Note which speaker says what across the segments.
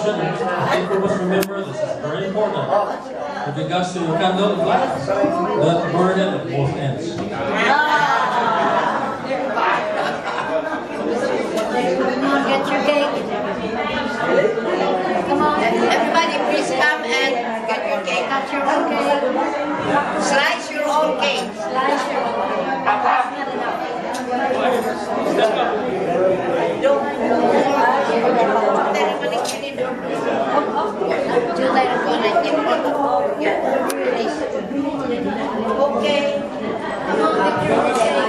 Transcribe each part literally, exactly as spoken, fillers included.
Speaker 1: tradition. I think we must remember this is very important. With regards to your candle of light, that burn it at both ends.
Speaker 2: Come on, get your cake. Come on, everybody, please come and get your cake. Cut your own cake. Slice your own cake. Slice your own cake. That's not enough. Okay. Come on, get your cake.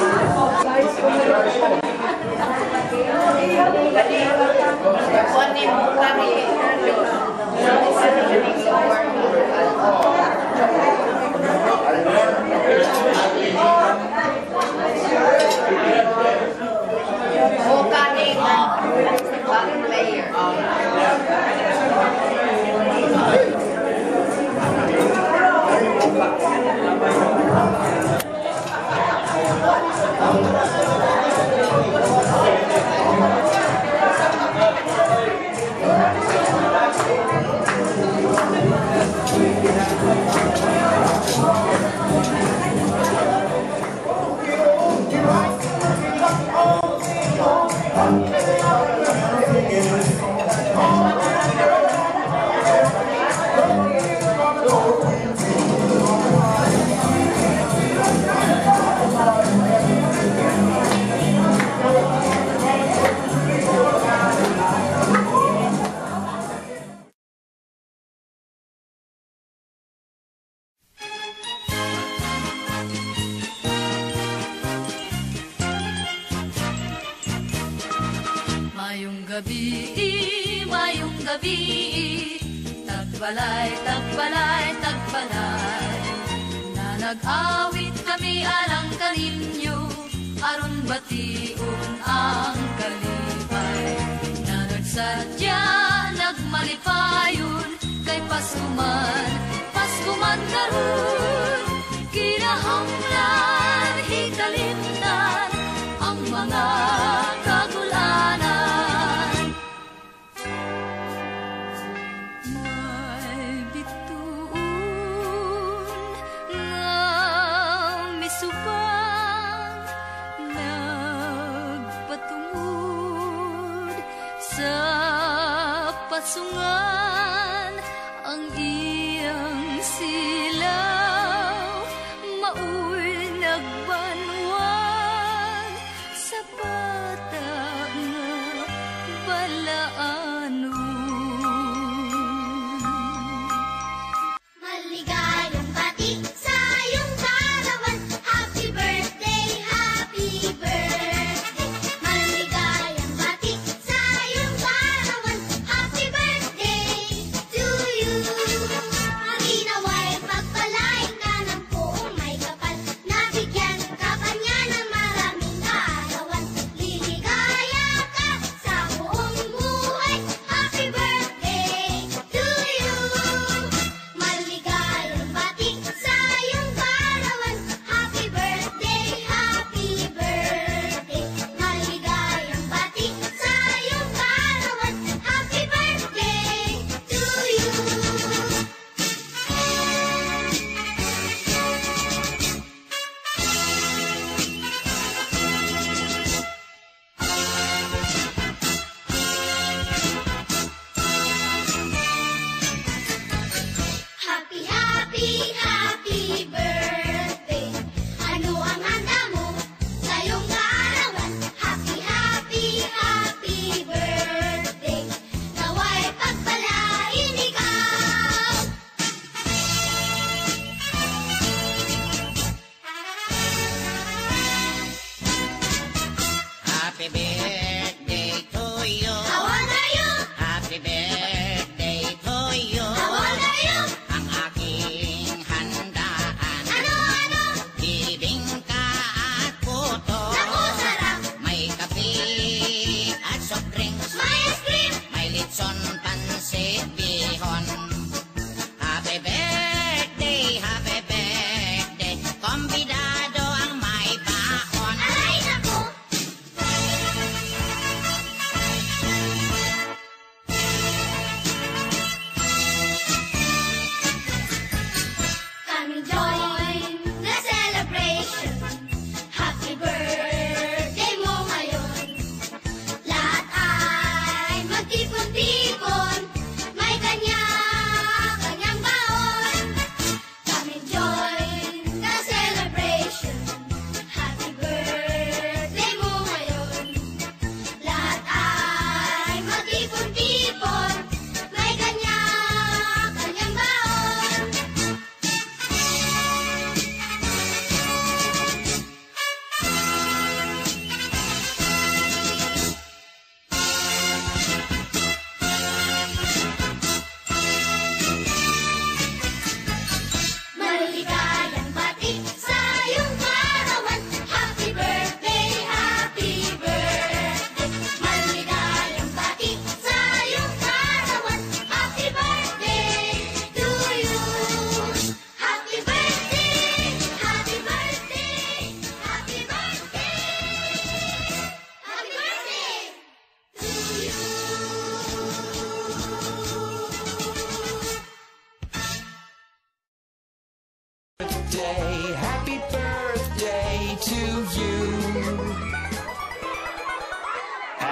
Speaker 3: gabi, mayong gabi, tagbalay, tagbalay, tagbalay. Na nag-awit kami alang kaninyo, aron batiun ang kalipay. Na nagsadya, nagmalipayon, kay Paskuman, Paskuman karon. Kinahanglan, hikalimnan, ang mga kagulanan. May bituon nga misubang, nagpatungod sa pasungan, ang iyang silaw. Mauy nagbanwan sa bata nga balaanon.
Speaker 4: Maligayang bati sa iyong karawan. Happy birthday, happy birthday. Maligayang bati sa iyong karawan. Happy birthday to you. Maginaway pagpalain ka ng buong may kapal. Nabigyan ka pa niya ng maraming kaarawan. Liligaya ka sa buong buhay. Happy birthday to you. Maligayang bati sa iyong karawan. Happy birthday, happy birthday. Maligayang bati sa iyong karawan. Happy birthday to you. Happy, happy, happy birthday. Ano ang handa mo sa iyong kaarawan? Happy, happy, happy birthday. Naway pagpalain ikaw.
Speaker 5: Happy birthday to you.
Speaker 4: How old are you?
Speaker 5: Happy birthday to you.
Speaker 4: How old are you?
Speaker 5: Ang aking handaan.
Speaker 4: Ano, ano?
Speaker 5: Bibingka at puto.
Speaker 4: Naku, sarap.
Speaker 5: May kape at soft drinks.
Speaker 4: May ice cream.
Speaker 5: May litson, pansit, bihon. Happy birthday, happy birthday. Kombidado ang may baon.
Speaker 4: Aray, naku.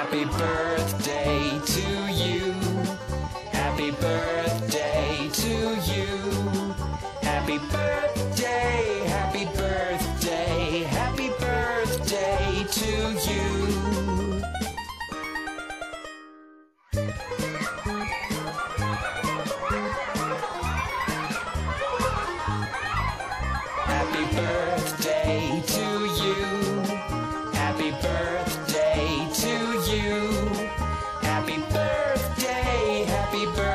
Speaker 6: Happy birthday to you. Happy birthday to you. Happy birthday, happy birthday, happy birthday to you. Happy birthday to you. Happy birthday to you. Happy birthday, happy birthday.